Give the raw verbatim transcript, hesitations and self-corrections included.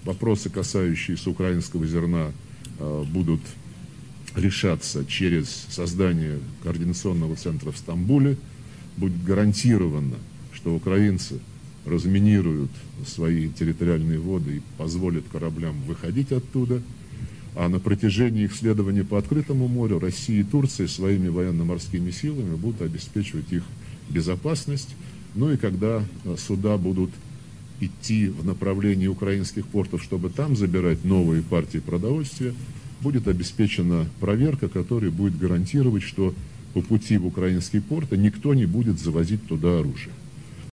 вопросы, касающиеся украинского зерна, будут решаться через создание координационного центра в Стамбуле. Будет гарантировано, что украинцы разминируют свои территориальные воды и позволят кораблям выходить оттуда. А на протяжении их следования по открытому морю Россия и Турция своими военно-морскими силами будут обеспечивать их безопасность. Ну и когда суда будут идти в направлении украинских портов, чтобы там забирать новые партии продовольствия, будет обеспечена проверка, которая будет гарантировать, что по пути в украинские порты никто не будет завозить туда оружие.